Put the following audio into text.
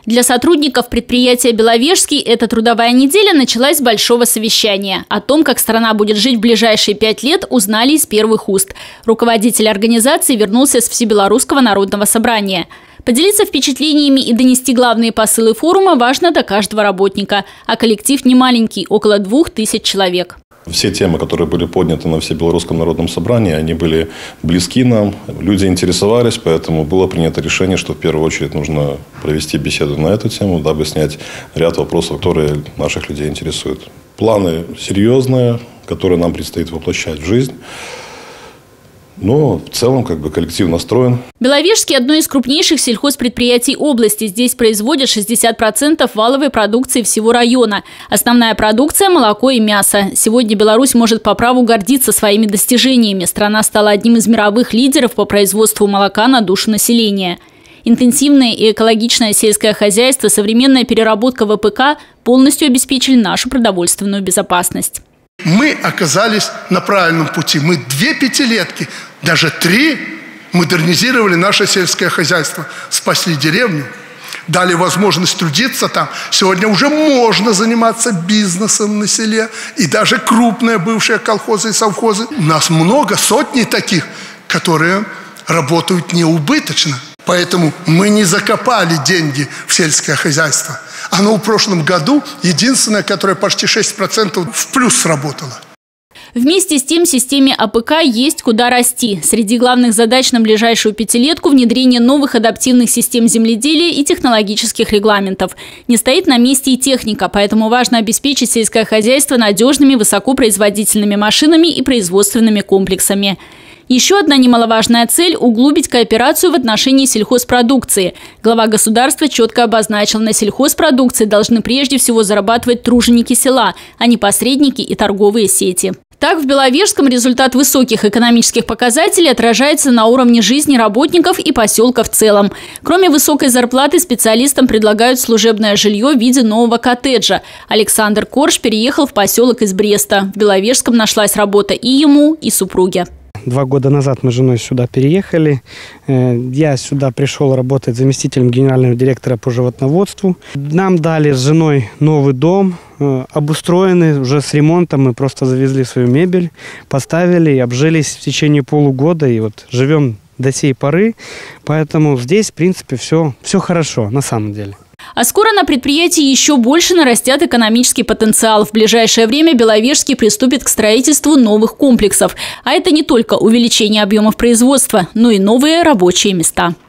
Для сотрудников предприятия «Беловежский» эта трудовая неделя началась с большого совещания. О том, как страна будет жить в ближайшие 5 лет, узнали из первых уст. Руководитель организации вернулся с Всебелорусского народного собрания. Поделиться впечатлениями и донести главные посылы форума важно до каждого работника. А коллектив не маленький – около 2000 человек. Все темы, которые были подняты на Всебелорусском народном собрании, они были близки нам, люди интересовались, поэтому было принято решение, что в первую очередь нужно провести беседу на эту тему, дабы снять ряд вопросов, которые наших людей интересуют. Планы серьезные, которые нам предстоит воплощать в жизнь. Но в целом коллектив настроен. Беловежский – одно из крупнейших сельхозпредприятий области. Здесь производят 60% валовой продукции всего района. Основная продукция – молоко и мясо. Сегодня Беларусь может по праву гордиться своими достижениями. Страна стала одним из мировых лидеров по производству молока на душу населения. Интенсивное и экологичное сельское хозяйство, современная переработка ВПК полностью обеспечили нашу продовольственную безопасность. Мы оказались на правильном пути. Мы 2 пятилетки, даже 3 модернизировали наше сельское хозяйство. Спасли деревню, дали возможность трудиться там. Сегодня уже можно заниматься бизнесом на селе. И даже крупные бывшие колхозы и совхозы. У нас много, сотни таких, которые работают неубыточно. Поэтому мы не закопали деньги в сельское хозяйство. Оно в прошлом году единственное, которое почти 6% в плюс сработало. Вместе с тем, системе АПК есть куда расти. Среди главных задач на ближайшую пятилетку – внедрение новых адаптивных систем земледелия и технологических регламентов. Не стоит на месте и техника, поэтому важно обеспечить сельское хозяйство надежными высокопроизводительными машинами и производственными комплексами. Еще одна немаловажная цель – углубить кооперацию в отношении сельхозпродукции. Глава государства четко обозначил, на сельхозпродукции должны прежде всего зарабатывать труженики села, а не посредники и торговые сети. Так, в Беловежском результат высоких экономических показателей отражается на уровне жизни работников и поселка в целом. Кроме высокой зарплаты, специалистам предлагают служебное жилье в виде нового коттеджа. Александр Корж переехал в поселок из Бреста. В Беловежском нашлась работа и ему, и супруге. 2 года назад мы с женой сюда переехали. Я сюда пришел работать заместителем генерального директора по животноводству. Нам дали с женой новый дом, обустроенный, уже с ремонтом. Мы просто завезли свою мебель, поставили и обжились в течение полугода. И вот живем до сей поры. Поэтому здесь, в принципе, все хорошо на самом деле. А скоро на предприятии еще больше нарастет экономический потенциал. В ближайшее время Беловежский приступит к строительству новых комплексов. А это не только увеличение объемов производства, но и новые рабочие места.